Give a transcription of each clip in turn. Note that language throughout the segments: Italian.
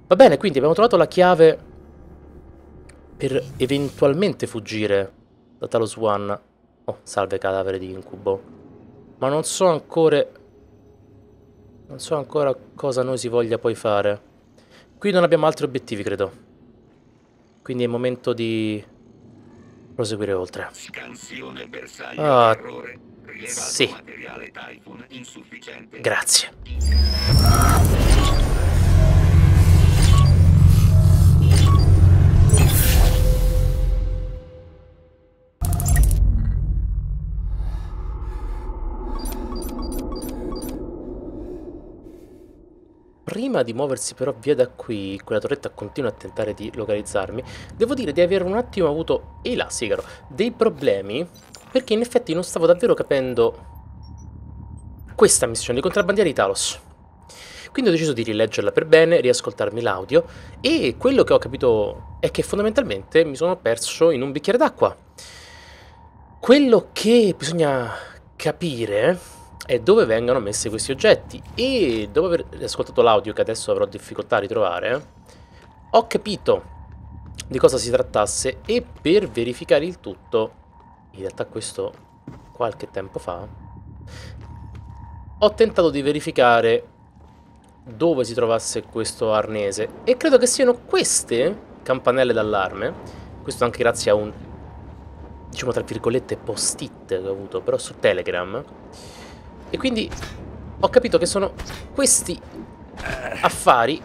Va bene, quindi abbiamo trovato la chiave per eventualmente fuggire da Talos One. Oh, salve cadavere di incubo. Ma non so ancora... Non so ancora cosa noi si voglia poi fare. Qui non abbiamo altri obiettivi, credo. Quindi è il momento di proseguire oltre. Scansione bersaglio Ah, terrore. Rilevato sì. materiale Typhoon insufficiente. Grazie. Prima di muoversi però via da qui, quella torretta continua a tentare di localizzarmi, devo dire di aver un attimo avuto, e là Sigaro, dei problemi, perché in effetti non stavo davvero capendo questa missione di contrabbandieri Talos. Quindi ho deciso di rileggerla per bene, riascoltarmi l'audio, e quello che ho capito è che fondamentalmente mi sono perso in un bicchiere d'acqua. Quello che bisogna capire è dove vengano messi questi oggetti, e dopo aver ascoltato l'audio, che adesso avrò difficoltà a ritrovare, ho capito di cosa si trattasse, e per verificare il tutto, in realtà questo qualche tempo fa, ho tentato di verificare dove si trovasse questo arnese, e credo che siano queste campanelle d'allarme. Questo anche grazie a un, diciamo tra virgolette, post-it che ho avuto però su Telegram. E quindi ho capito che sono questi affari.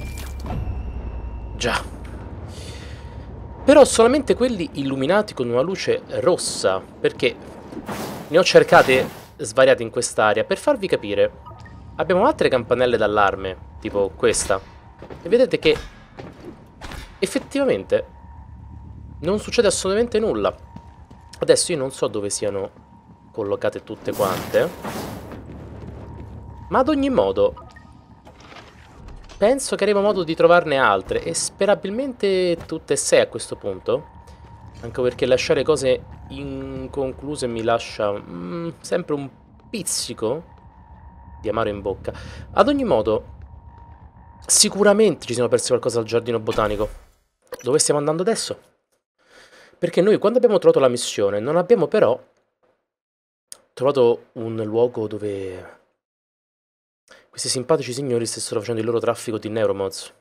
Già. Però solamente quelli illuminati con una luce rossa, perché ne ho cercate svariate in quest'area. Per farvi capire, abbiamo altre campanelle d'allarme, tipo questa, e vedete che effettivamente non succede assolutamente nulla. Adesso io non so dove siano collocate tutte quante, ma ad ogni modo penso che avremo modo di trovarne altre, e sperabilmente tutte e sei a questo punto, anche perché lasciare cose inconcluse mi lascia sempre un pizzico di amaro in bocca. Ad ogni modo, sicuramente ci siamo persi qualcosa al giardino botanico. Dove stiamo andando adesso? Perché noi, quando abbiamo trovato la missione, non abbiamo però trovato un luogo dove questi simpatici signori stessero facendo il loro traffico di neuromods.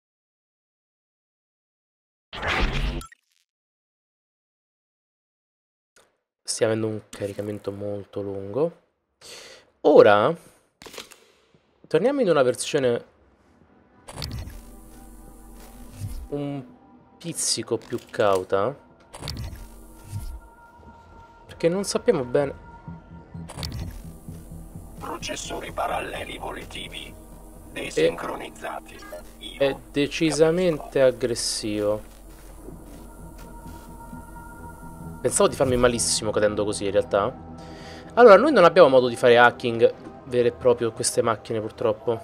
Stiamo avendo un caricamento molto lungo. Ora torniamo in una versione un pizzico più cauta, perché non sappiamo bene. Processori paralleli volitivi desincronizzati. È decisamente aggressivo. Pensavo di farmi malissimo cadendo così, in realtà. Allora, noi non abbiamo modo di fare hacking vero e proprio queste macchine, purtroppo.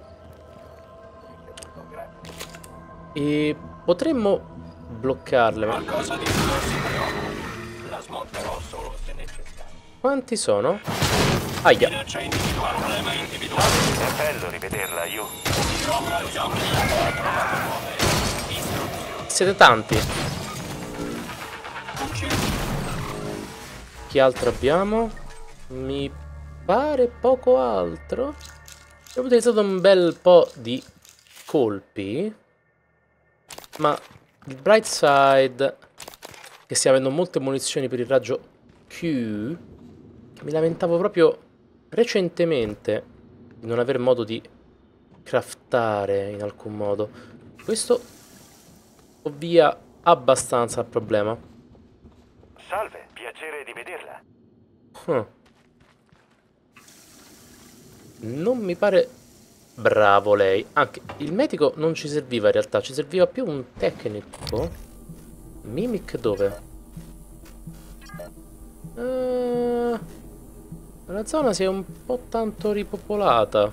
E potremmo bloccarle, ma... Qualcosa di più si preoccupi. La smonterò solo se necessario. Quanti sono? Aia. Minaccia individuale, ma individuale. È bello rivederla, io. Siete tanti. Che altro abbiamo? Mi pare poco altro. Abbiamo utilizzato un bel po' di colpi, ma il bright side che stiamo avendo molte munizioni per il raggio Q, che mi lamentavo proprio recentemente di non aver modo di craftare in alcun modo. Questo ovvia abbastanza il problema. Salve, piacere di vederla. Huh. Non mi pare bravo lei. Anche il medico non ci serviva in realtà, ci serviva più un tecnico. Mimic dove? La zona si è un po' tanto ripopolata.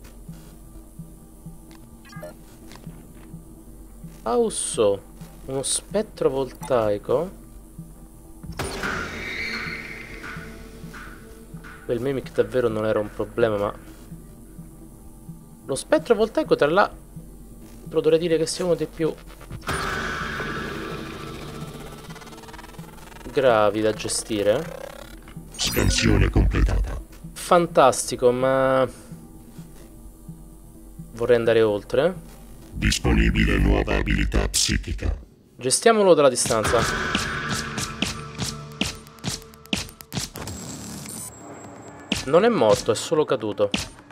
Ausso, uno spettro voltaico. Quel mimic davvero non era un problema, ma lo spettro voltaico tra però dovrei dire che sia uno dei più gravi da gestire. Scansione completata. Fantastico, ma vorrei andare oltre. Disponibile nuova abilità psichica. Gestiamolo dalla distanza. Non è morto, è solo caduto.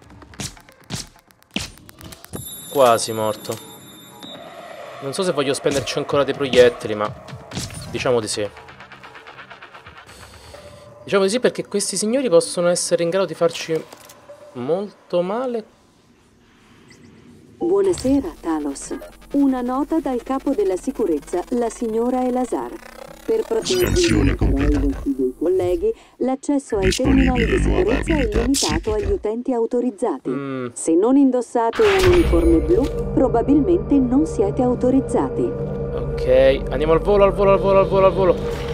Quasi morto. Non so se voglio spenderci ancora dei proiettili, ma diciamo di sì. Diciamo di sì perché questi signori possono essere in grado di farci molto male. Buonasera, Talos. Una nota dal capo della sicurezza, la signora Elazar. Per proteggere Scansione i completata. privacy dei colleghi, l'accesso ai terminali di Disponibile nuova sicurezza è abilità limitato agli psichica. utenti autorizzati. Se non indossate un uniforme blu, probabilmente non siete autorizzati. Ok, andiamo al volo, al volo, al volo, al volo, al volo.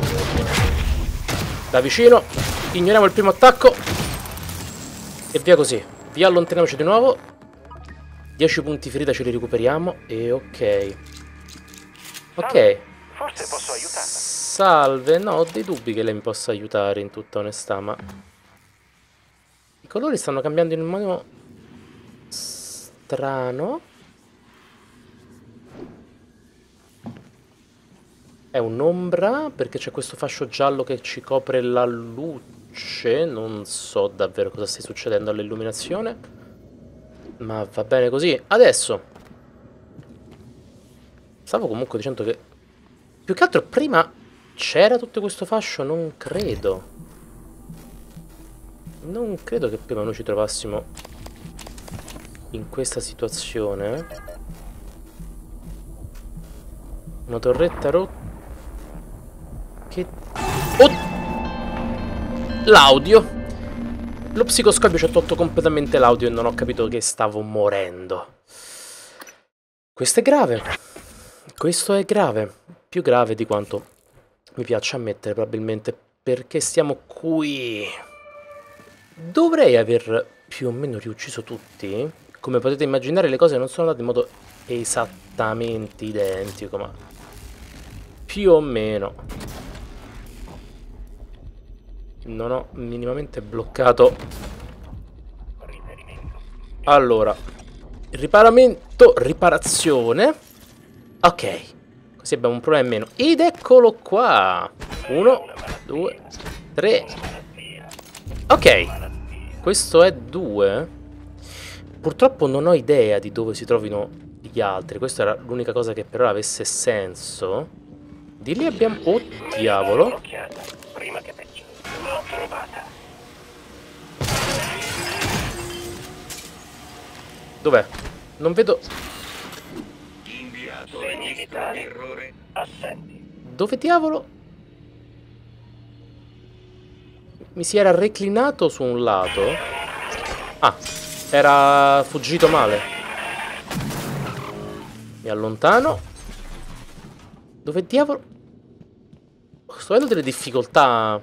Da vicino, ignoriamo il primo attacco. E via così. Via, allontaniamoci di nuovo. 10 punti ferita ce li recuperiamo. E ok. Ok. Forse posso aiutarla. Salve, no, ho dei dubbi che lei mi possa aiutare in tutta onestà, ma i colori stanno cambiando in un modo strano. È un'ombra perché c'è questo fascio giallo che ci copre la luce. Non so davvero cosa stia succedendo all'illuminazione, ma va bene così. Adesso stavo comunque dicendo che più che altro prima c'era tutto questo fascio, non credo. Non credo che prima noi ci trovassimo in questa situazione. Una torretta rotta. Che... Oh! L'audio. Lo psicoscopio ci ha tolto completamente l'audio e non ho capito che stavo morendo. Questo è grave. Questo è grave. Più grave di quanto mi piace ammettere, probabilmente, perché stiamo qui. Dovrei aver più o meno riucciso tutti. Come potete immaginare, le cose non sono andate in modo esattamente identico, ma più o meno. Non ho minimamente bloccato. Allora, riparazione. Ok. Così abbiamo un problema in meno. Ed eccolo qua. 1, 2, 3. Ok. Questo è 2. Purtroppo non ho idea di dove si trovino gli altri. Questa era l'unica cosa che per ora avesse senso. Di lì abbiamo... Oh, diavolo. Un'occhiata, prima che peggio. L'ho trovata. Dov'è? Non vedo... Inviato Segni vitali. errore. Assenti. Dove diavolo? Mi si era reclinato su un lato. Ah, era fuggito male. Mi allontano. Dove diavolo? Sto avendo delle difficoltà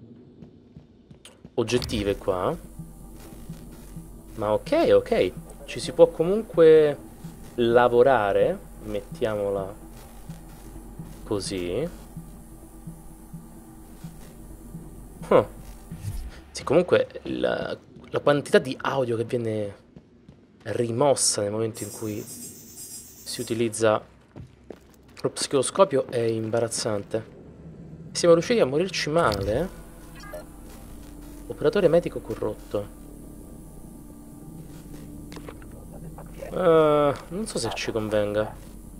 oggettive qua. Ma ok, ok. Ci si può comunque lavorare. Mettiamola così. Sì, comunque la quantità di audio che viene rimossa nel momento in cui si utilizza lo psicoscopio è imbarazzante. Siamo riusciti a morirci male. Operatore medico corrotto. Non so se ci convenga.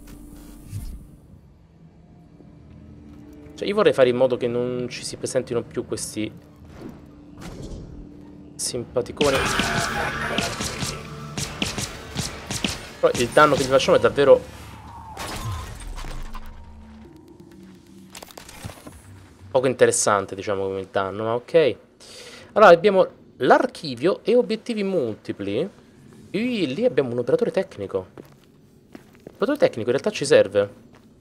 Cioè, io vorrei fare in modo che non ci si presentino più questi simpaticoni. Però il danno che gli facciamo è davvero poco interessante, diciamo, come il danno, ma ok. Allora abbiamo l'archivio e obiettivi multipli. E lì abbiamo un operatore tecnico. L'operatore tecnico in realtà ci serve.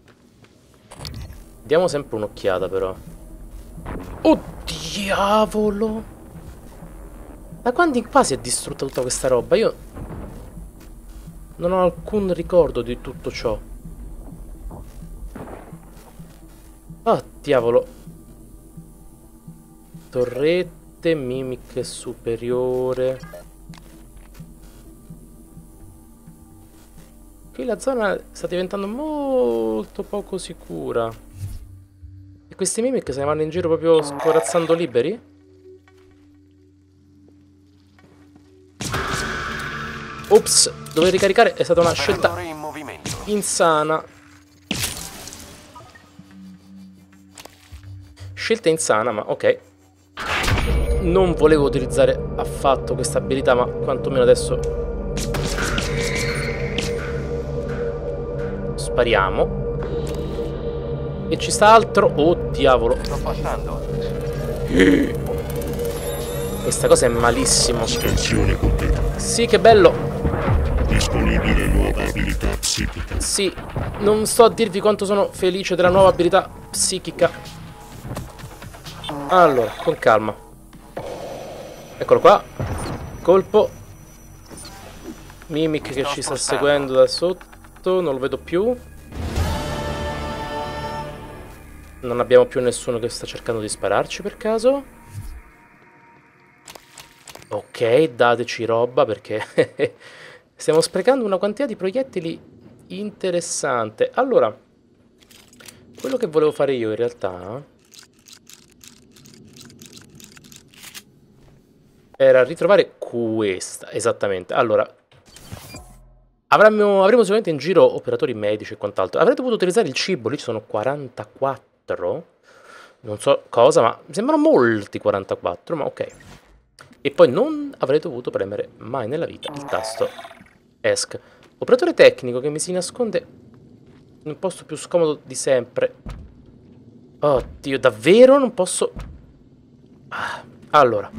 Diamo sempre un'occhiata però. Oh diavolo! Da quando in qua si è distrutta tutta questa roba? Io Non ho alcun ricordo di tutto ciò. Ah, diavolo. Torrette, mimic superiore. Qui la zona sta diventando molto poco sicura. E questi mimic se ne vanno in giro proprio scorazzando liberi? Ops, dovevo ricaricare, è stata una scelta Operatore in movimento. insana. Scelta insana, ma ok. Non volevo utilizzare affatto questa abilità, ma quantomeno adesso spariamo. E ci sta altro. Oh diavolo. Sto passando. Questa cosa è malissimo. Scansione completata. Sì, che bello. Disponibile nuova abilità psichica. Sì, non sto a dirvi quanto sono felice della nuova abilità psichica. Allora, con calma. Eccolo qua. Colpo. Mimic che ci sta seguendo da sotto. Non lo vedo più. Non abbiamo più nessuno che sta cercando di spararci per caso. Ok, dateci roba perché stiamo sprecando una quantità di proiettili interessante. Allora, quello che volevo fare io in realtà era ritrovare questa, esattamente. Allora, avremo sicuramente in giro operatori medici e quant'altro. Avrei dovuto utilizzare il cibo, lì ci sono 44. Non so cosa, ma mi sembrano molti 44, ma ok. E poi non avrei dovuto premere mai nella vita il tasto ESC. Operatore tecnico che mi si nasconde in un posto più scomodo di sempre. Oddio, davvero non posso... Allora.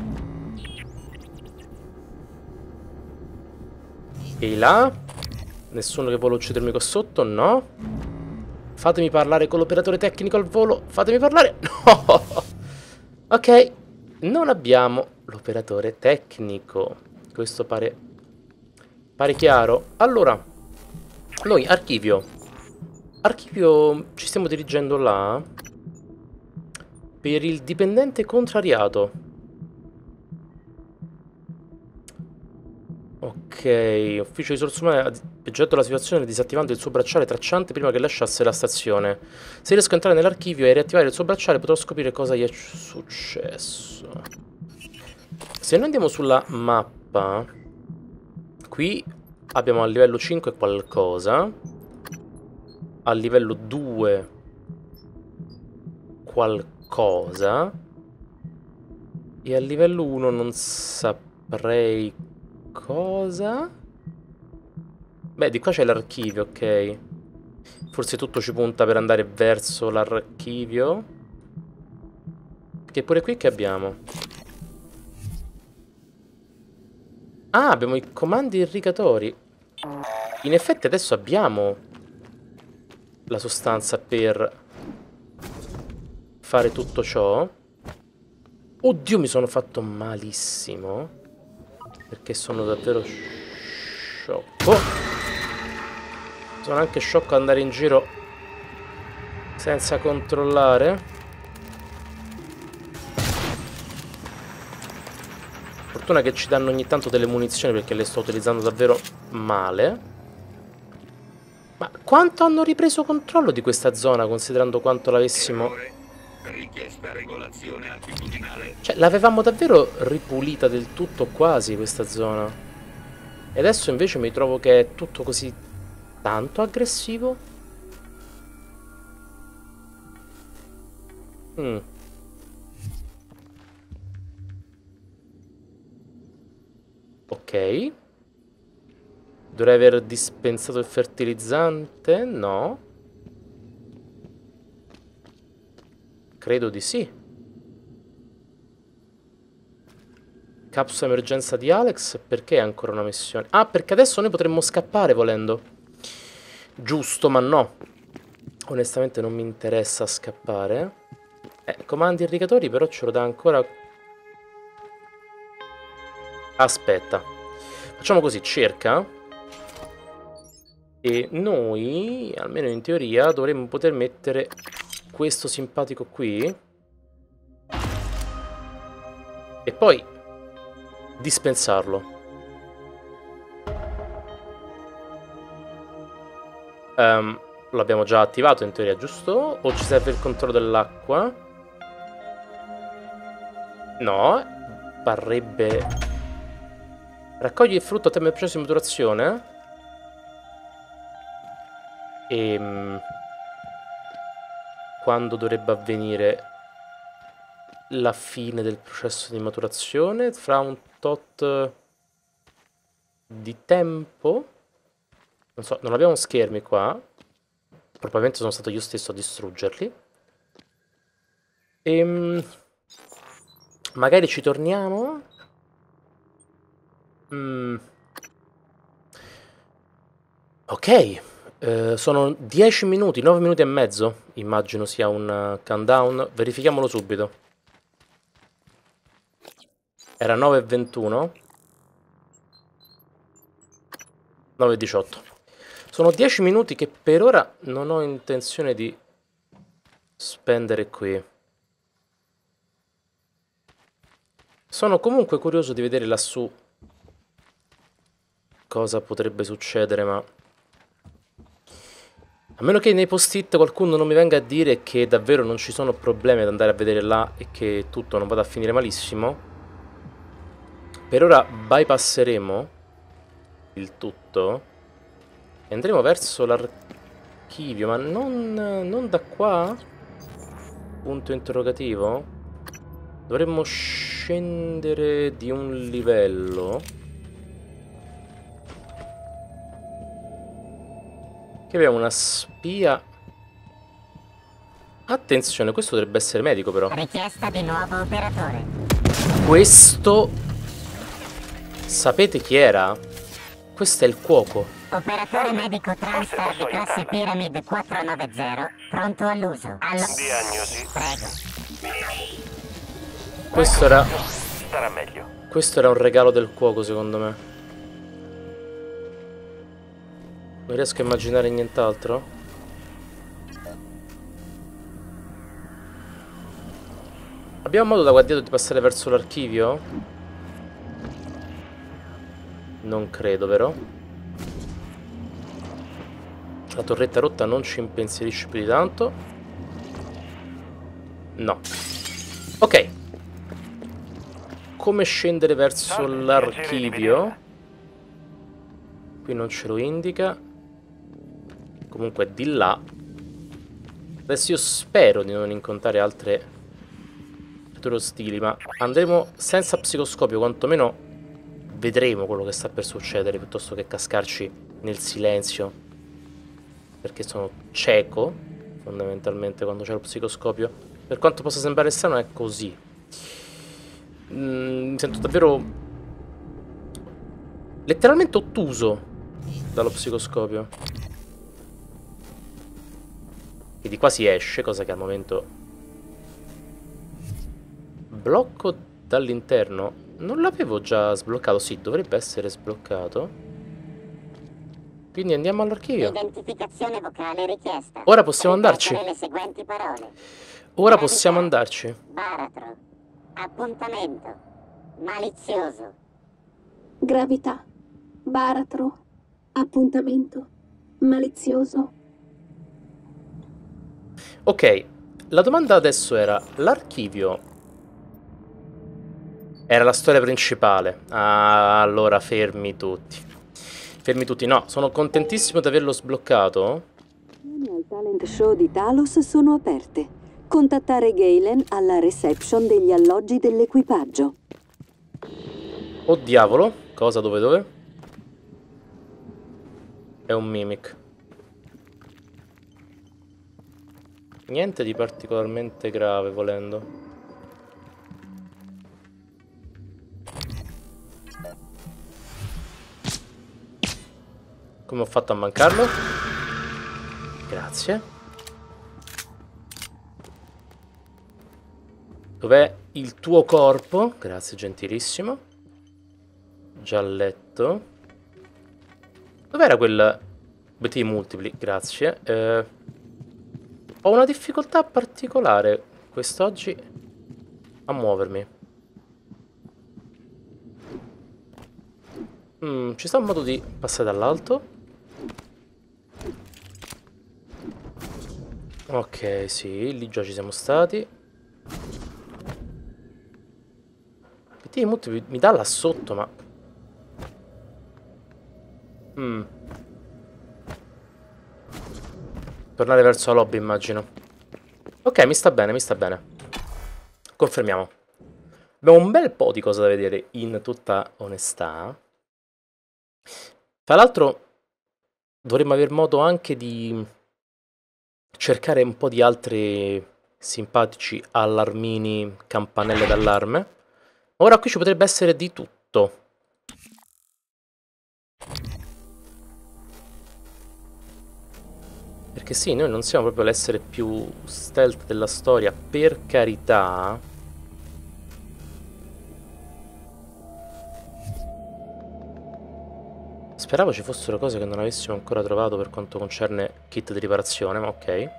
E là. Nessuno che vuole uccidermi qua sotto, no. Fatemi parlare con l'operatore tecnico al volo. Fatemi parlare. No. Ok. Non abbiamo l'operatore tecnico. Questo pare chiaro. Allora, noi archivio ci stiamo dirigendo là per il dipendente contrariato. Ok, ufficio risorse umane ha peggiorato la situazione disattivando il suo bracciale tracciante prima che lasciasse la stazione. Se riesco a entrare nell'archivio e riattivare il suo bracciale potrò scoprire cosa gli è successo. Se noi andiamo sulla mappa, qui abbiamo al livello 5 qualcosa, al livello 2 qualcosa e al livello 1 non saprei cosa. Beh, di qua c'è l'archivio, ok. Forse tutto ci punta per andare verso l'archivio. Che pure qui che abbiamo? Ah, abbiamo i comandi irrigatori. In effetti adesso abbiamo la sostanza per fare tutto ciò. Oddio, mi sono fatto malissimo. Perché sono davvero sciocco. Sono anche sciocco ad andare in giro senza controllare. Fortuna che ci danno ogni tanto delle munizioni perché le sto utilizzando davvero male. Ma quanto hanno ripreso controllo di questa zona considerando quanto l'avessimo... Richiesta regolazione attitudinale. Cioè, l'avevamo davvero ripulita del tutto quasi questa zona. E adesso invece mi trovo che è tutto così tanto aggressivo. Ok. Dovrei aver dispensato il fertilizzante? No. Credo di sì. Capsula emergenza di Alex. Perché è ancora una missione? Ah, perché adesso noi potremmo scappare volendo. Giusto, ma no. Onestamente non mi interessa scappare. Comandi irrigatori però ce lo dà ancora. Aspetta. Facciamo così, cerca. E noi, almeno in teoria, dovremmo poter mettere questo simpatico qui. E poi dispensarlo. Lo abbiamo già attivato in teoria, giusto? O ci serve il controllo dell'acqua? No, parrebbe... Raccogli il frutto a tempo del processo di maturazione. Quando dovrebbe avvenire la fine del processo di maturazione? Fra un tot di tempo? Non so, non abbiamo schermi qua. Probabilmente sono stato io stesso a distruggerli. Magari ci torniamo. Ok. Sono 10 minuti, 9 minuti e mezzo. Immagino sia un countdown. Verifichiamolo subito. Era 9:21. 9:18. Sono 10 minuti che per ora non ho intenzione di spendere qui. Sono comunque curioso di vedere lassù cosa potrebbe succedere, ma... A meno che nei post-it qualcuno non mi venga a dire che davvero non ci sono problemi ad andare a vedere là e che tutto non vada a finire malissimo. Per ora bypasseremo il tutto e andremo verso l'archivio, ma non da qua? Punto interrogativo? Dovremmo scendere di un livello. Che abbiamo una spia. Attenzione, questo dovrebbe essere medico però. Richiesta di nuovo operatore. Questo... Sapete chi era? Questo è il cuoco. Operatore medico Transtar di classe Pyramid 490, pronto all'uso. Diagnosi. Prego. Questo era... Starà meglio. Questo era un regalo del cuoco, secondo me. Non riesco a immaginare nient'altro. Abbiamo modo da qua dietro di passare verso l'archivio? Non credo, vero? La torretta rotta non ci impensierisce più di tanto. No. Ok. Come scendere verso l'archivio? Qui non ce lo indica. Comunque è di là. Adesso io spero di non incontrare altre creature ostili, ma andremo senza psicoscopio, quantomeno vedremo quello che sta per succedere, piuttosto che cascarci nel silenzio. Perché sono cieco, fondamentalmente, quando c'è lo psicoscopio. Per quanto possa sembrare strano, è così. Mi sento davvero letteralmente ottuso dallo psicoscopio. E di qua si esce, cosa che al momento... Blocco dall'interno. Non l'avevo già sbloccato? Sì, dovrebbe essere sbloccato. Quindi andiamo all'archivio. Identificazione vocale richiesta. Ora possiamo andarci. Le seguenti parole. Ora possiamo andarci. Baratro. Appuntamento. Malizioso. Gravità. Baratro. Appuntamento. Malizioso. Ok, la domanda adesso era: l'archivio era la storia principale? Ah, allora fermi tutti. Fermi tutti, no, sono contentissimo di averlo sbloccato. Le al talent show di Talos sono aperte. Contattare Galen alla reception degli alloggi dell'equipaggio. Oh diavolo, cosa, dove? È un mimic. Niente di particolarmente grave, volendo. Come ho fatto a mancarlo? Grazie. Dov'è il tuo corpo? Grazie, gentilissimo. Già letto. Dov'era quel Obiettivi multipli, grazie. Ho una difficoltà particolare quest'oggi a muovermi. Ci sta un modo di passare dall'alto? Ok, sì, lì già ci siamo stati. Obiettivi multipli mi dà là sotto, ma... Tornare verso la lobby, immagino. Ok, mi sta bene, mi sta bene. Confermiamo. Abbiamo un bel po' di cose da vedere, in tutta onestà. Tra l'altro, dovremmo aver modo anche di cercare un po' di altri simpatici allarmini, campanelle d'allarme. Ora qui ci potrebbe essere di tutto. Perché sì, noi non siamo proprio l'essere più stealth della storia, per carità. Speravo ci fossero cose che non avessimo ancora trovato per quanto concerne kit di riparazione, ma ok.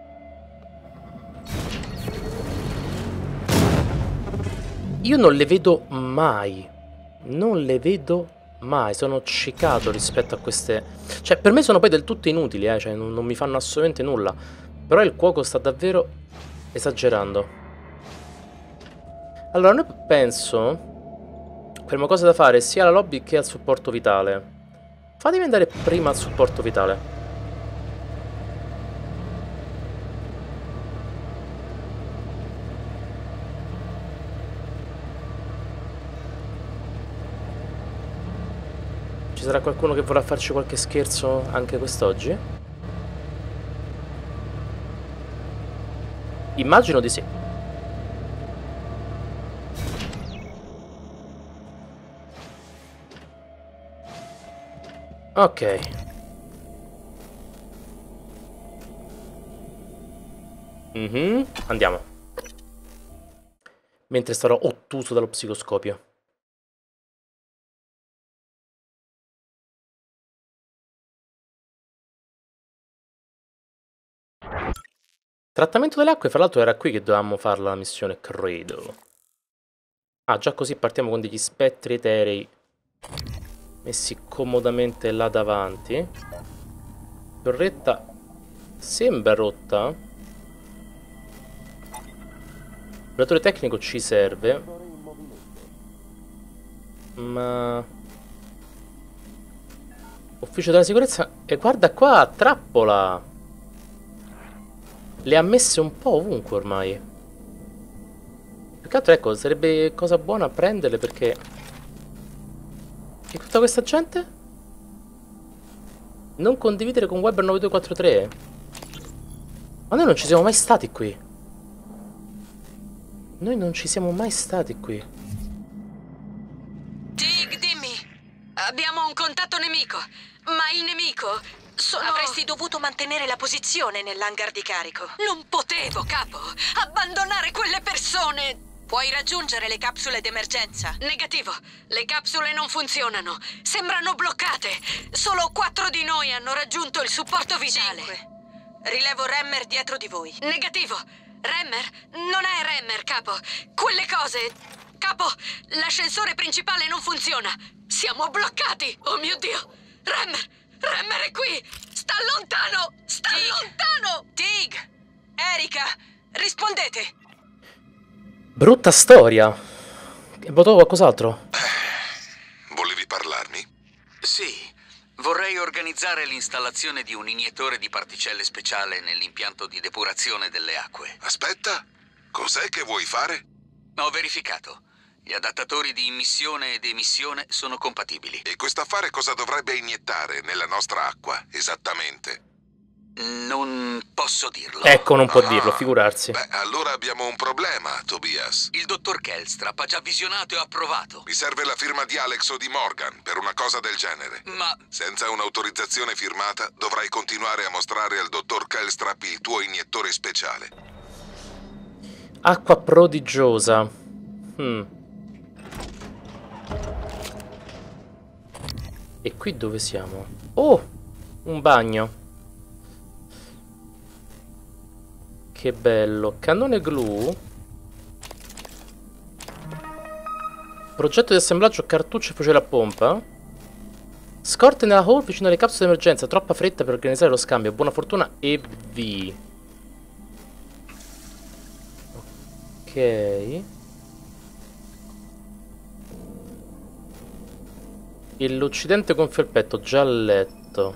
Io non le vedo mai. Non le vedo mai. Sono ciecato rispetto a queste... Cioè, per me sono poi del tutto inutili, cioè non mi fanno assolutamente nulla. Però il cuoco sta davvero esagerando. Allora, noi penso... Prima cosa da fare sia alla lobby che al supporto vitale. Fatemi andare prima al supporto vitale. Ci sarà qualcuno che vorrà farci qualche scherzo anche quest'oggi? Immagino di sì. Ok. Andiamo. Mentre sarò ottuso dallo psicoscopio. Trattamento delle acque, fra l'altro era qui che dovevamo fare la missione, credo. Ah, già così partiamo con degli spettri eterei messi comodamente là davanti. Torretta sembra rotta. L'operatore tecnico ci serve. Ma... Ufficio della sicurezza... E guarda qua, trappola! Le ha messe un po' ovunque ormai. Più che altro, ecco, sarebbe cosa buona prenderle perché... E tutta questa gente? Non condividere con Weber 9243? Ma noi non ci siamo mai stati qui. Noi non ci siamo mai stati qui. Tig, dimmi. Abbiamo un contatto nemico. Ma il nemico sono... Avresti dovuto mantenere la posizione nell'hangar di carico. Non potevo, capo. Abbandonare quelle persone... Puoi raggiungere le capsule d'emergenza? Negativo. Le capsule non funzionano. Sembrano bloccate. Solo 4 di noi hanno raggiunto il supporto vitale. 5. Rilevo Remmer dietro di voi. Negativo. Remmer? Non è Remmer, capo. Quelle cose... Capo, l'ascensore principale non funziona. Siamo bloccati. Oh mio Dio. Remmer! Remmer è qui. Sta lontano. Sta lontano. Tig! Erika! Rispondete! Brutta storia. E votato qualcos'altro? Volevi parlarmi? Sì, vorrei organizzare l'installazione di un iniettore di particelle speciale nell'impianto di depurazione delle acque. Aspetta, cos'è che vuoi fare? Ho verificato. Gli adattatori di immissione ed emissione sono compatibili. E quest'affare cosa dovrebbe iniettare nella nostra acqua, esattamente? Non posso dirlo. Ecco, non può dirlo, figurarsi. Beh, allora abbiamo un problema, Tobias. Il dottor Kelstrap ha già visionato e approvato. Mi serve la firma di Alex o di Morgan per una cosa del genere. Ma... Senza un'autorizzazione firmata, dovrai continuare a mostrare al dottor Kelstrap il tuo iniettore speciale. Acqua prodigiosa. E qui dove siamo? Oh! Un bagno. Che bello. Cannone glu. Progetto di assemblaggio cartucce e fucile a pompa. Scorte nella hall vicino alle capsule d'emergenza. Troppa fretta per organizzare lo scambio. Buona fortuna e V. Ok. L'Occidente gonfia il petto. Già letto.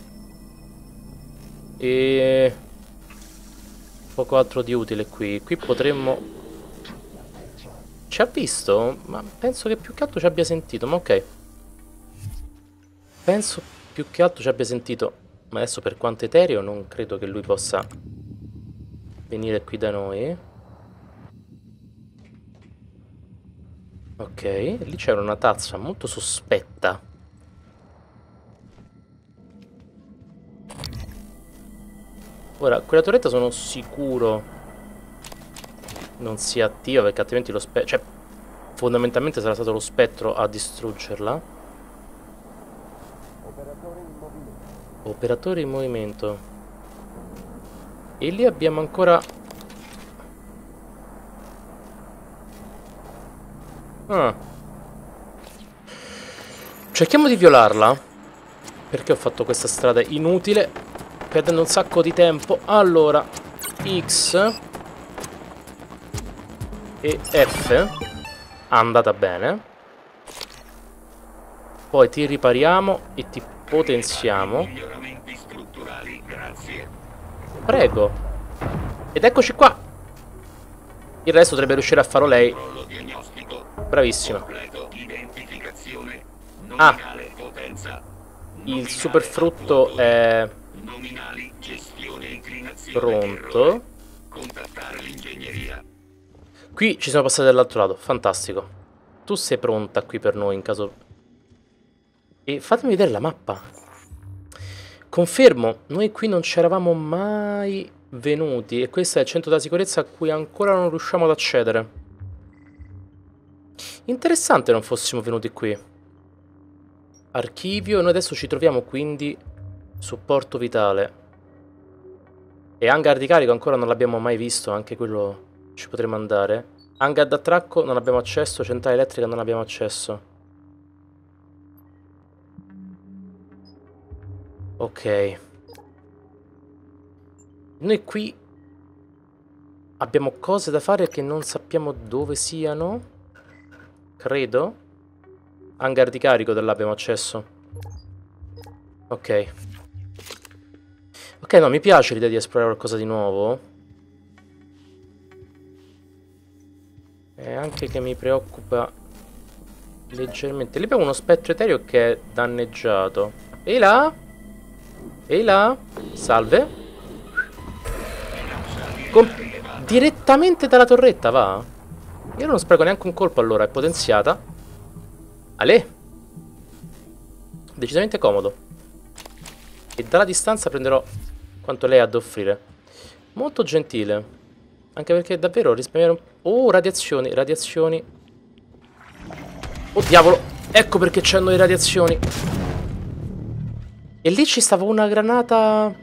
E... poco altro di utile qui. Qui potremmo... Ci ha visto? Ma penso che più che altro ci abbia sentito. Ma ok. Penso più che altro ci abbia sentito. Ma adesso per quanto etereo non credo che lui possa venire qui da noi. Ok. Lì c'era una tazza molto sospetta. Ora, quella torretta sono sicuro non sia attiva, perché altrimenti lo spettro... Cioè, fondamentalmente sarà stato lo spettro a distruggerla. Operatore in movimento. E lì abbiamo ancora... Ah. Cerchiamo di violarla. Perché ho fatto questa strada inutile, perdendo un sacco di tempo. Allora, X e F. Andata bene. Poi ti ripariamo e ti potenziamo. Prego. Ed eccoci qua. Il resto dovrebbe riuscire a farlo lei. Bravissima. Ah, il superfrutto è pronto. Qui ci siamo passati dall'altro lato. Fantastico. Tu sei pronta qui per noi in caso... E fatemi vedere la mappa. Confermo, noi qui non ci eravamo mai venuti. E questo è il centro della sicurezza a cui ancora non riusciamo ad accedere. Interessante non fossimo venuti qui. Archivio. Noi adesso ci troviamo quindi supporto vitale. E hangar di carico ancora non l'abbiamo mai visto. Anche quello ci potremo andare. Hangar d'attracco non abbiamo accesso. Centrale elettrica non abbiamo accesso. Ok. Noi qui abbiamo cose da fare che non sappiamo dove siano. Credo. Hangar di carico da là abbiamo accesso. Ok. Ok, no, mi piace l'idea di esplorare qualcosa di nuovo. E anche che mi preoccupa leggermente. Lì abbiamo uno spettro etereo che è danneggiato. Ehi là? Ehi là? Salve. Direttamente dalla torretta, va? Io non spreco neanche un colpo allora, è potenziata. Ale. Decisamente comodo. E dalla distanza prenderò quanto lei ha da offrire. Molto gentile. Anche perché davvero risparmiare un... Oh, radiazioni, radiazioni. Oh, diavolo. Ecco perché c'hanno le radiazioni. E lì ci stava una granata...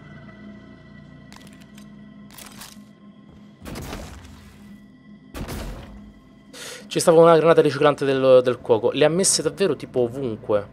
Ci stava una granata riciclante del cuoco. Le ha messe davvero tipo ovunque.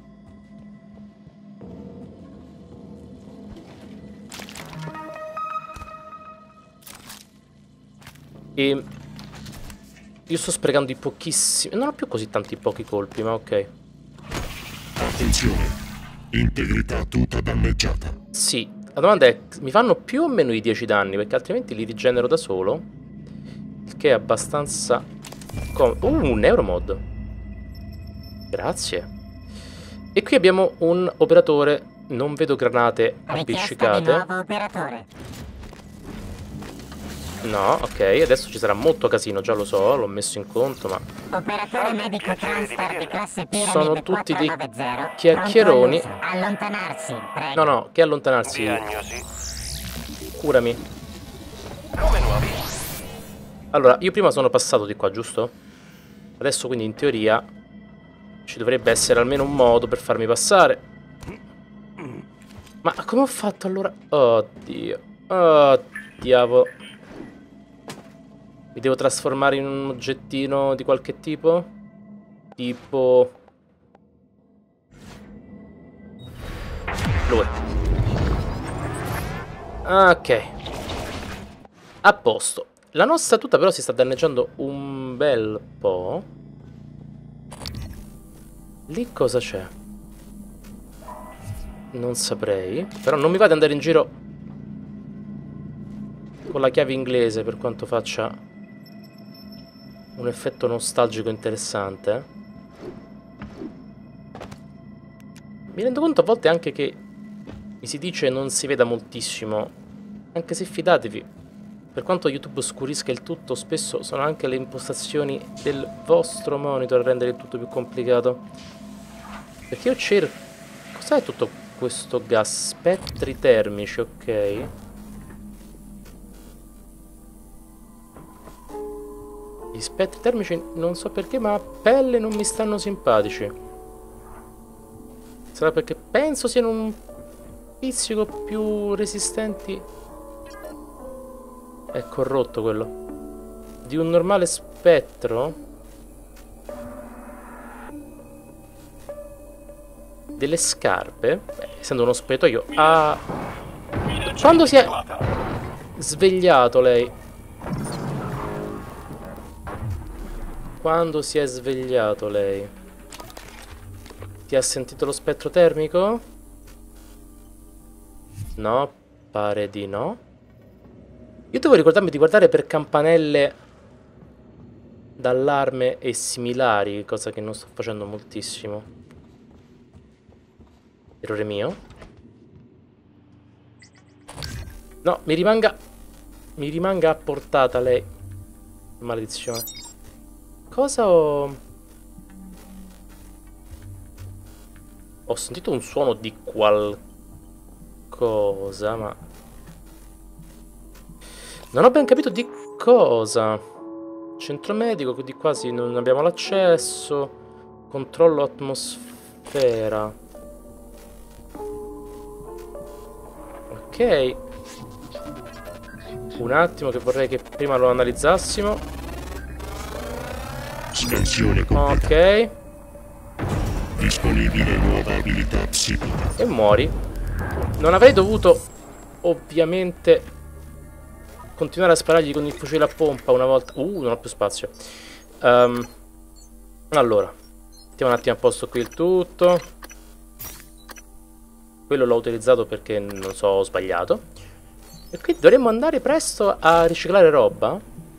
E... io sto sprecando i pochissimi... Non ho più così tanti pochi colpi, ma ok. Attenzione. Integrità tutta danneggiata. Sì, la domanda è, mi fanno più o meno di 10 danni? Perché altrimenti li rigenero da solo. Il che è abbastanza... un neuromod. Grazie. E qui abbiamo un operatore. Non vedo granate appiccicate. Nuovo operatore. No, ok, adesso ci sarà molto casino, già lo so, l'ho messo in conto, ma... Operatore medico transfer di classe Pyramid sono tutti dei 490, chiacchieroni. allontanarsi, prego. No, che allontanarsi. Diagnosi. Curami. Come nuovi? Allora, io prima sono passato di qua, giusto? Adesso quindi in teoria ci dovrebbe essere almeno un modo per farmi passare. Ma come ho fatto allora? Oddio. Oh, diavolo. Mi devo trasformare in un oggettino di qualche tipo? Tipo... lui. Ok. A posto. La nostra tuta però si sta danneggiando un bel po'. Lì cosa c'è? Non saprei. Però non mi va di andare in giro con la chiave inglese, per quanto faccia un effetto nostalgico interessante. Mi rendo conto a volte anche che mi si dice non si veda moltissimo, anche se fidatevi, per quanto YouTube oscurisca il tutto, spesso sono anche le impostazioni del vostro monitor a rendere il tutto più complicato. Perché io cerco... Cos'è tutto questo gas? Spettri termici, ok. Gli spettri termici non so perché, ma a pelle non mi stanno simpatici. Sarà perché penso siano un pizzico più resistenti. È corrotto quello. Di un normale spettro. Delle scarpe. Beh, essendo uno spogliatoio. Ah. Quando si è svegliato lei? Quando si è svegliato lei? Ti ha sentito lo spettro termico? No, pare di no. Io devo ricordarmi di guardare per campanelle d'allarme e similari, cosa che non sto facendo moltissimo. Errore mio. No, mi rimanga a portata lei. Maledizione. Cosa ho... Ho sentito un suono di qualcosa, ma... non ho ben capito di cosa. Centro medico, di quasi non abbiamo l'accesso. Controllo atmosfera. Ok. Un attimo che vorrei che prima lo analizzassimo. Scansione completa. Ok. Disponibile nuova abilità psichica. E muori. Non avrei dovuto, ovviamente, continuare a sparargli con il fucile a pompa una volta... non ho più spazio. Allora, mettiamo un attimo a posto qui il tutto. Quello l'ho utilizzato perché, non so, ho sbagliato. E qui dovremmo andare presto a riciclare roba.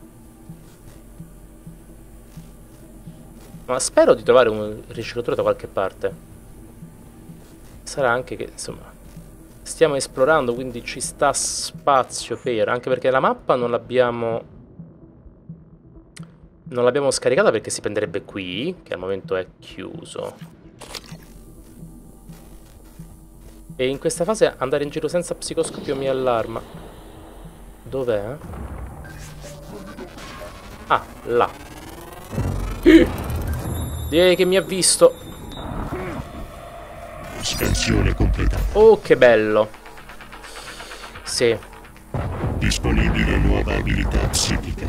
Ma spero di trovare un riciclatore da qualche parte. Sarà anche che, insomma, stiamo esplorando, quindi ci sta spazio per... Anche perché la mappa non l'abbiamo scaricata perché si prenderebbe qui, che al momento è chiuso. E in questa fase andare in giro senza psicoscopio mi allarma. Dov'è? Ah, là. Direi che mi ha visto. Scansione completa. Oh, che bello. Sì. Disponibile nuova abilità psichica.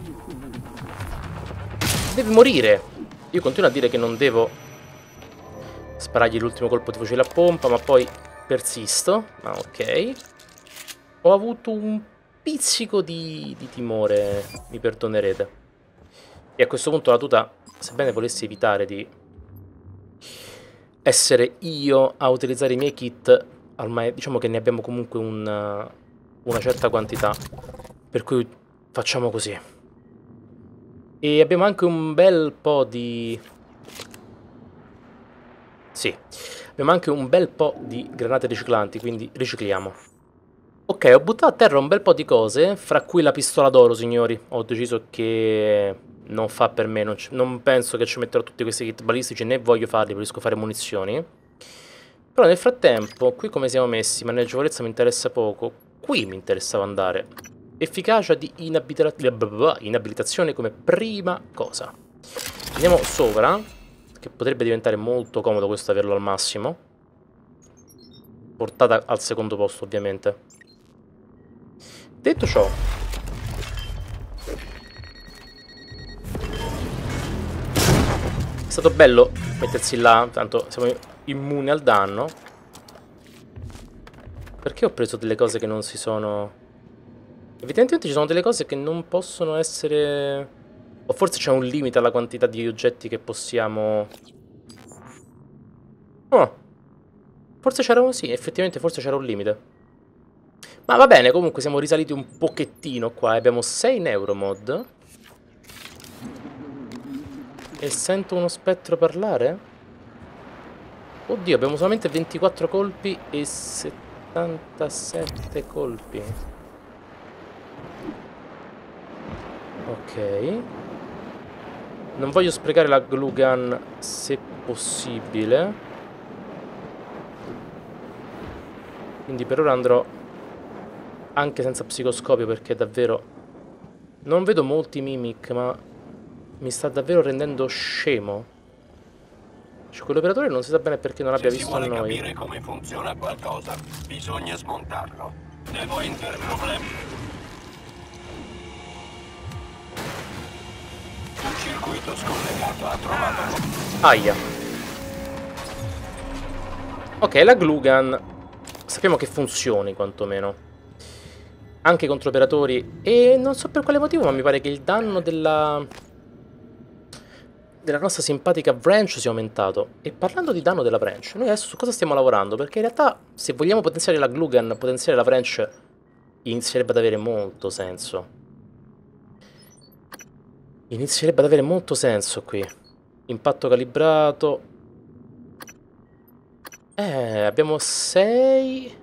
Deve morire. Io continuo a dire che non devo sparargli l'ultimo colpo di fucile a pompa, ma poi persisto. Ma ok. Ho avuto un pizzico di timore, mi perdonerete. E a questo punto la tuta, sebbene volessi evitare di essere io a utilizzare i miei kit, ormai diciamo che ne abbiamo comunque una certa quantità, per cui facciamo così. E abbiamo anche un bel po' di... Sì, abbiamo anche un bel po' di granate riciclanti, quindi ricicliamo. Ok, ho buttato a terra un bel po' di cose, fra cui la pistola d'oro, signori. Ho deciso che non fa per me, non penso che ci metterò tutti questi kit balistici, né voglio farli, preferisco fare munizioni. Però nel frattempo, qui come siamo messi, maneggevolezza mi interessa poco, qui mi interessava andare. Efficacia di inabilitazione come prima cosa. Andiamo sopra, che potrebbe diventare molto comodo questo averlo al massimo. portata al secondo posto, ovviamente. Detto ciò, è stato bello mettersi là, tanto siamo immuni al danno. Perché ho preso delle cose che non si sono... Evidentemente ci sono delle cose che non possono essere... O forse c'è un limite alla quantità di oggetti che possiamo... Oh. Forse c'era un... Sì, effettivamente forse c'era un limite. Ma va bene, comunque siamo risaliti un pochettino qua. Abbiamo 6 neuromod. E sento uno spettro parlare? Oddio, abbiamo solamente 24 colpi e 77 colpi. Ok. Non voglio sprecare la glue gun se possibile. Quindi per ora andrò anche senza psicoscopio perché davvero non vedo molti mimic, ma mi sta davvero rendendo scemo. Cioè quell'operatore non si sa bene perché non abbia visto noi. Se si vuole capire come funziona qualcosa, bisogna smontarlo. Devo introdurre problemi. Un circuito scollegato ha trovato... Aia. Ok, la glue gun sappiamo che funzioni quantomeno anche contro operatori. E non so per quale motivo, ma mi pare che il danno della nostra simpatica branch sia aumentato. E parlando di danno della branch, noi adesso su cosa stiamo lavorando? Perché in realtà se vogliamo potenziare la glue gun, potenziare la branch inizierebbe ad avere molto senso. Inizierebbe ad avere molto senso qui. Impatto calibrato. Abbiamo 6.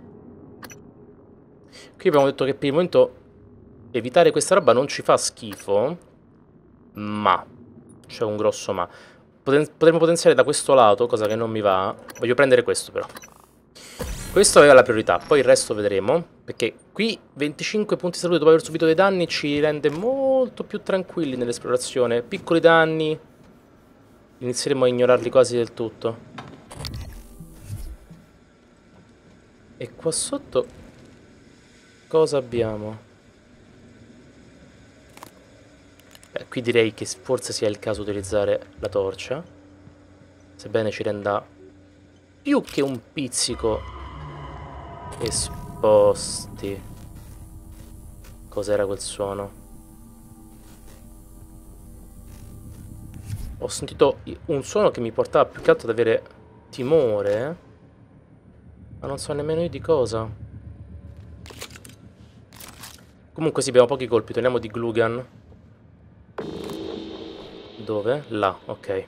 Qui abbiamo detto che per il momento evitare questa roba non ci fa schifo. Ma c'è un grosso ma. Potremmo potenziare da questo lato, cosa che non mi va. Voglio prendere questo però. Questo aveva la priorità, poi il resto vedremo. Perché qui 25 punti di salute dopo aver subito dei danni ci rende molto più tranquilli nell'esplorazione. Piccoli danni inizieremo a ignorarli quasi del tutto. E qua sotto cosa abbiamo? Qui direi che forse sia il caso di utilizzare la torcia, sebbene ci renda più che un pizzico esposti. Cos'era quel suono? Ho sentito un suono che mi portava più che altro ad avere timore, ma non so nemmeno io di cosa. Comunque sì, abbiamo pochi colpi, torniamo di glue gun. Dove? Là, ok.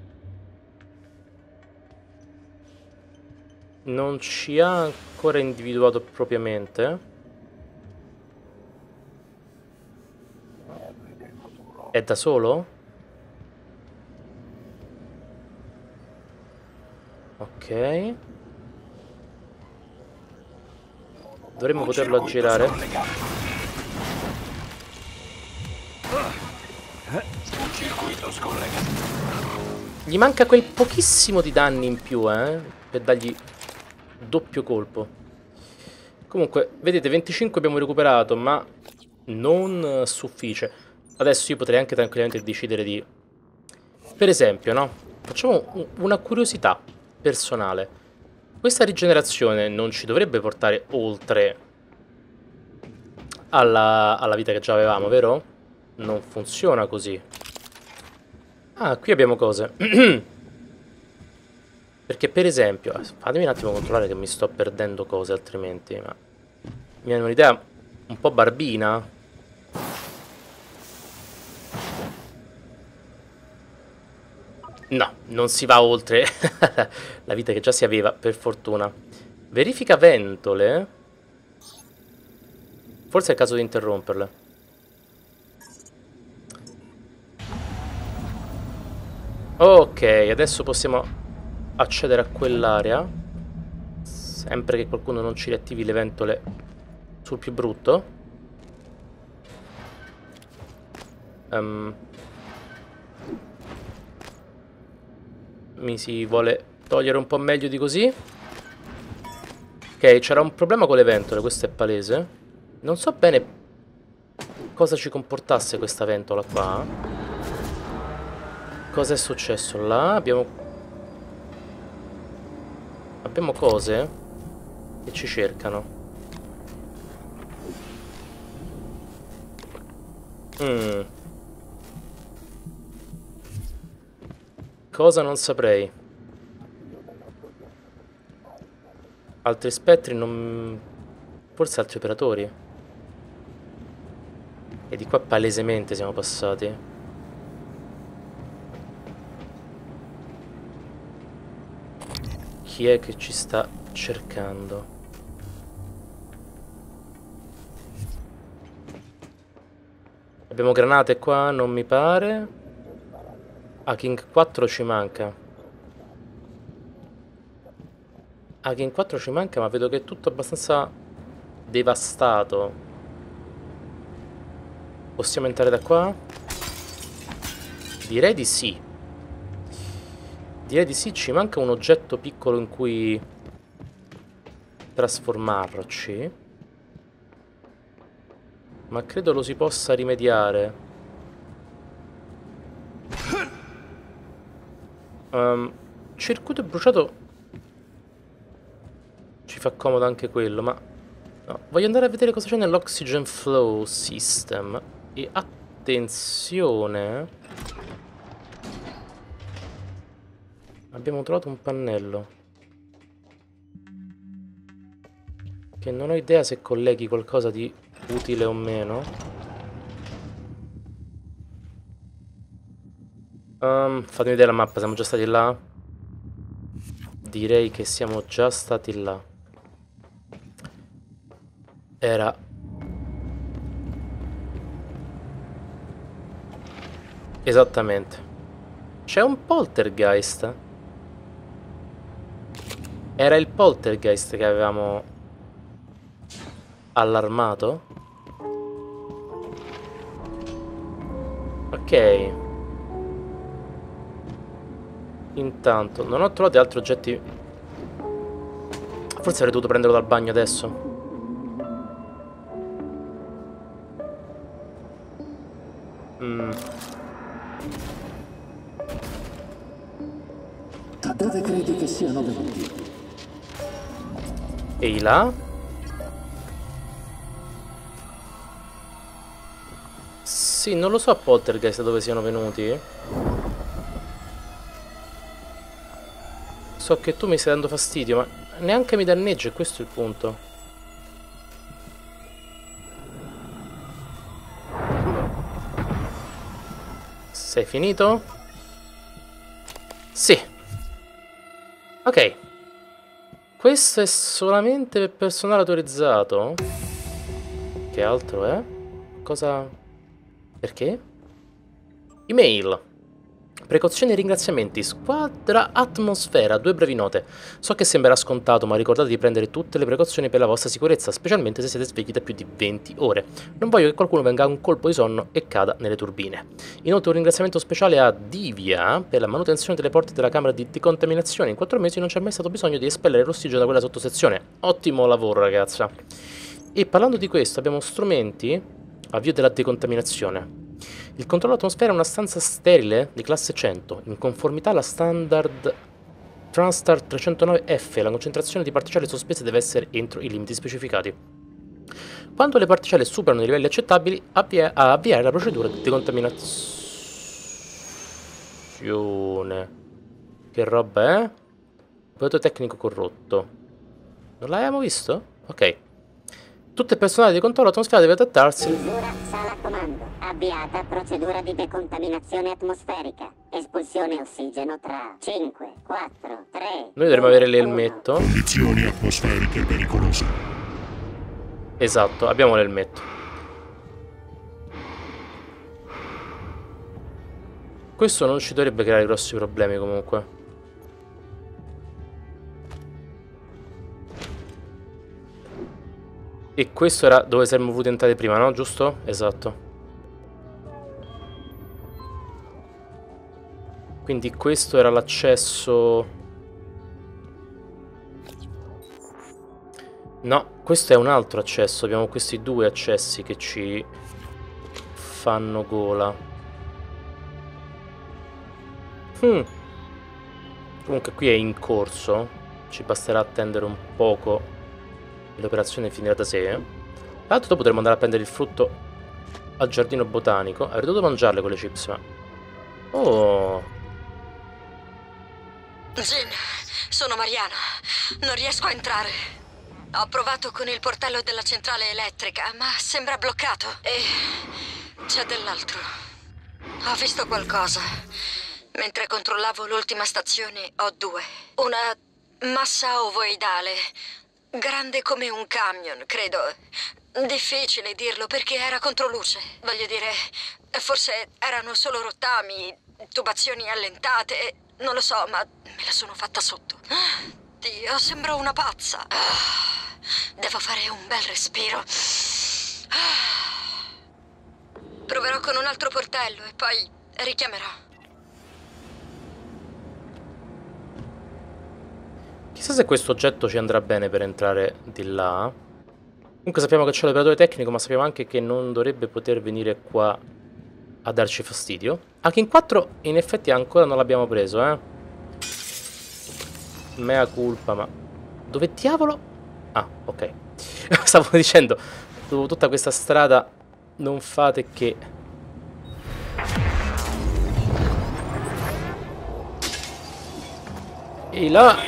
Non ci ha ancora individuato propriamente. È da solo? Ok. Dovremmo poterlo aggirare. Un circuito scollegato. Gli manca quel pochissimo di danni in più, per dargli doppio colpo. Comunque, vedete, 25 abbiamo recuperato, ma non suffice. Adesso io potrei anche tranquillamente decidere di... Per esempio, no? Facciamo una curiosità personale. Questa rigenerazione non ci dovrebbe portare oltre alla vita che già avevamo, vero? Non funziona così. Ah, qui abbiamo cose. Perché per esempio, fatemi un attimo controllare che mi sto perdendo cose altrimenti, ma mi viene un'idea un po' barbina. No, non si va oltre la vita che già si aveva, per fortuna. Verifica ventole. Forse è il caso di interromperle. Ok, adesso possiamo accedere a quell'area. Sempre che qualcuno non ci riattivi le ventole sul più brutto. Mi si vuole togliere un po' meglio di così. Ok, Ok, c'era un problema con le ventole, questo è palese. Non so bene cosa ci comportasse questa ventola qua. Cosa è successo là? Abbiamo cose che ci cercano. Cosa non saprei. Altri spettri non... Forse altri operatori. E di qua palesemente siamo passati. Chi è che ci sta cercando? Abbiamo granate qua, non mi pare. Hacking 4 ci manca. Hacking 4 ci manca, ma vedo che è tutto abbastanza devastato. Possiamo entrare da qua? Direi di sì. Direi di sì, ci manca un oggetto piccolo in cui trasformarci. Ma credo lo si possa rimediare. Circuito bruciato. Ci fa comodo anche quello, ma... No, voglio andare a vedere cosa c'è nell'Oxygen Flow System. E attenzione... Abbiamo trovato un pannello. Che non ho idea se colleghi qualcosa di utile o meno. Fatemi vedere la mappa, siamo già stati là? Direi che siamo già stati là. Era... Esattamente. C'è un poltergeist. Era il poltergeist che avevamo allarmato? Ok. Intanto, non ho trovato altri oggetti. Forse avrei dovuto prenderlo dal bagno adesso. Da dove credi che siano venuti? E là? Sì, non lo so a poltergeist dove siano venuti. So che tu mi stai dando fastidio, ma neanche mi danneggi, questo è il punto. Sei finito? Sì. Ok. Questo è solamente per personale autorizzato? Che altro è? Cosa... Perché? Email. Precauzioni e ringraziamenti. Squadra Atmosfera. 2 brevi note. So che sembrerà scontato, ma ricordate di prendere tutte le precauzioni per la vostra sicurezza, specialmente se siete svegli da più di 20 ore. Non voglio che qualcuno venga a un colpo di sonno e cada nelle turbine. Inoltre un ringraziamento speciale a Divya per la manutenzione delle porte della camera di decontaminazione. In 4 mesi non c'è mai stato bisogno di espellere l'ossigeno da quella sottosezione. Ottimo lavoro, ragazza. E parlando di questo, abbiamo strumenti. Avvio della decontaminazione. Il controllo atmosfera è una stanza sterile di classe 100, in conformità alla standard Transtar 309F. La concentrazione di particelle sospese deve essere entro i limiti specificati. Quando le particelle superano i livelli accettabili, avviare la procedura di decontaminazione. Che roba è? Voto tecnico corrotto. Non l'abbiamo visto? Ok. Tutto il personale di controllo atmosfera deve adattarsi. Misura sala comando. Avviata procedura di decontaminazione atmosferica. Espulsione ossigeno tra 5, 4, 3... Noi dovremmo avere l'elmetto. Condizioni atmosferiche pericolose. Esatto, abbiamo l'elmetto. Questo non ci dovrebbe creare grossi problemi comunque. E questo era dove saremmo voluti entrare prima, no? Giusto? Esatto. Quindi questo era l'accesso. No, questo è un altro accesso. Abbiamo questi due accessi che ci fanno gola. Comunque qui è in corso. Ci basterà attendere un poco e l'operazione finirà da sé. Tra l'altro dopo potremo andare a prendere il frutto al giardino botanico. Avrei dovuto mangiarle quelle chips, ma... Oh! Jin, sono Mariana. Non riesco a entrare. Ho provato con il portello della centrale elettrica, ma sembra bloccato. E c'è dell'altro. Ho visto qualcosa. Mentre controllavo l'ultima stazione, ho due. Una massa ovoidale, grande come un camion, credo. Difficile dirlo perché era controluce. Voglio dire, forse erano solo rottami, tubazioni allentate. Non lo so, ma me la sono fatta sotto. Dio, sembro una pazza. Devo fare un bel respiro. Proverò con un altro portello e poi richiamerò. Chissà se questo oggetto ci andrà bene per entrare di là. Comunque sappiamo che c'è l'operatore tecnico, ma sappiamo anche che non dovrebbe poter venire qua a darci fastidio. Anche in 4 in effetti ancora non l'abbiamo preso, Mea culpa, ma... Dove diavolo? Ah, ok. Stavo dicendo, dopo tutta questa strada non fate che... E là...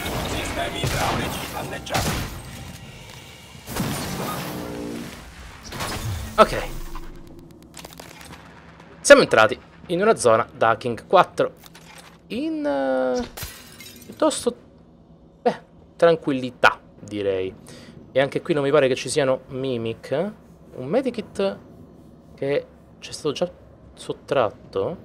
Ok. Siamo entrati in una zona da King 4 in piuttosto tranquillità, direi. E anche qui non mi pare che ci siano mimic. Un medikit che ci è stato già sottratto.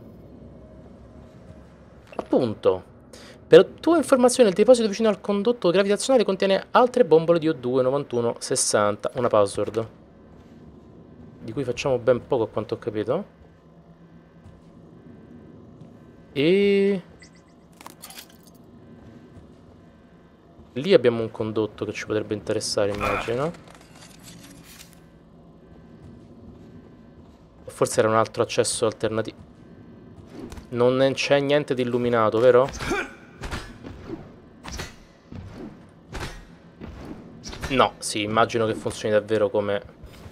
Appunto. Per tua informazione, il deposito vicino al condotto gravitazionale contiene altre bombole di O2 9160, una password di cui facciamo ben poco a quanto ho capito. E lì abbiamo un condotto che ci potrebbe interessare, immagino. O forse era un altro accesso alternativo. Non c'è niente di illuminato, vero? No, sì, immagino che funzioni davvero come...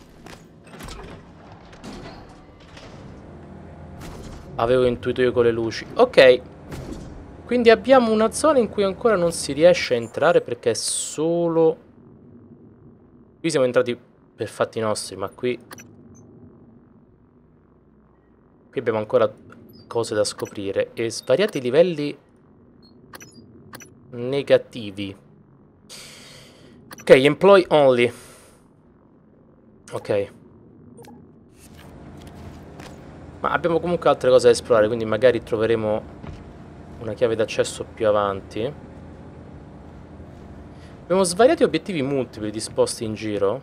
avevo intuito io con le luci. Ok. Quindi abbiamo una zona in cui ancora non si riesce a entrare perché è solo... Qui siamo entrati per fatti nostri, ma qui... Qui abbiamo ancora cose da scoprire e svariati livelli negativi. Ok, employ only. Ok. Ma abbiamo comunque altre cose da esplorare, quindi magari troveremo una chiave d'accesso più avanti. Abbiamo svariati obiettivi multipli disposti in giro.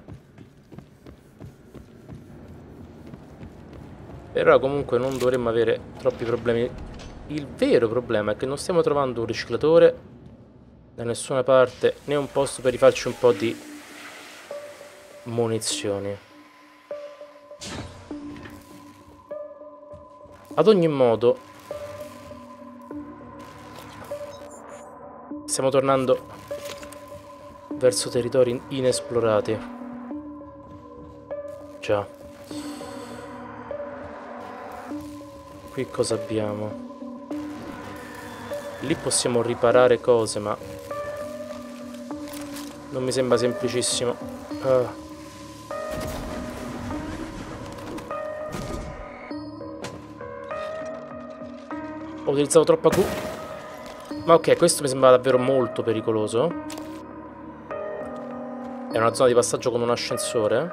Per ora comunque non dovremmo avere troppi problemi. Il vero problema è che non stiamo trovando un riciclatore da nessuna parte, né un posto per rifarci un po' di munizioni. Ad ogni modo stiamo tornando verso territori inesplorati. Già. Qui cosa abbiamo? Lì possiamo riparare cose, ma non mi sembra semplicissimo. Ho utilizzato troppa Q. Ma ok, questo mi sembra davvero molto pericoloso. È una zona di passaggio con un ascensore.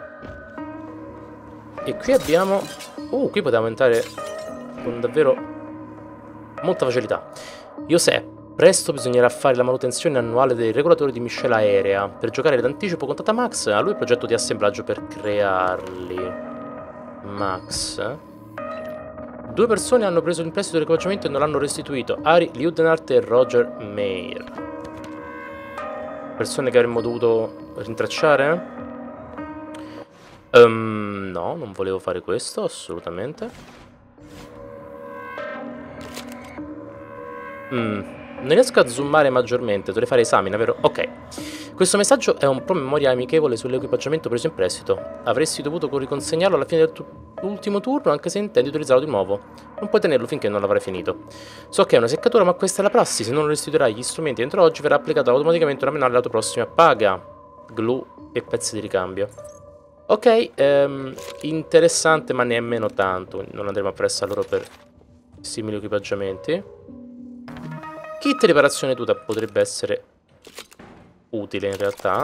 E qui abbiamo... qui potevamo entrare con davvero molta facilità. José, presto bisognerà fare la manutenzione annuale dei regolatori di miscela aerea. Per giocare d'anticipo contatta Max, a lui il progetto di assemblaggio per crearli. Max. 2 persone hanno preso in prestito l'equipaggiamento e non l'hanno restituito. Ari Liudenart e Roger Mayer. Persone che avremmo dovuto rintracciare? No, non volevo fare questo, assolutamente. Non riesco a zoomare maggiormente, dovrei fare esami, vero? Ok. Questo messaggio è un promemoria amichevole sull'equipaggiamento preso in prestito. Avresti dovuto riconsegnarlo alla fine del tuo ultimo turno, anche se intendi utilizzarlo di nuovo. Non puoi tenerlo finché non l'avrai finito. So che è una seccatura, ma questa è la prassi. Se non restituirai gli strumenti entro oggi, verrà applicata automaticamente una penale alla tua prossima paga. Glue e pezzi di ricambio. Ok, interessante, ma nemmeno tanto. Non andremo a prestare loro per simili equipaggiamenti. Kit riparazione tuta potrebbe essere utile in realtà.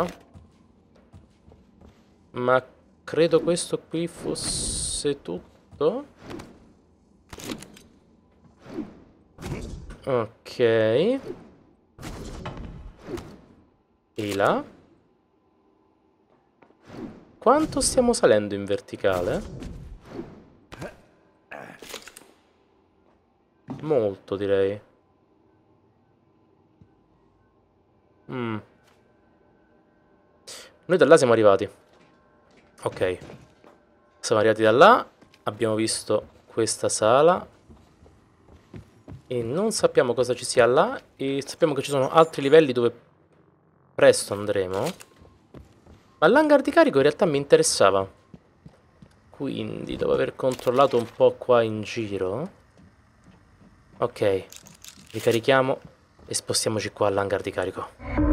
Ma credo questo qui fosse tutto. Ok. E là. Quanto stiamo salendo in verticale? Molto, direi. Noi da là siamo arrivati. Ok. Siamo arrivati da là. Abbiamo visto questa sala. E non sappiamo cosa ci sia là. E sappiamo che ci sono altri livelli dove presto andremo. Ma l'hangar di carico in realtà mi interessava. Quindi, dopo aver controllato un po' qua in giro. Ok. Ricarichiamo e spostiamoci qua all'hangar di carico.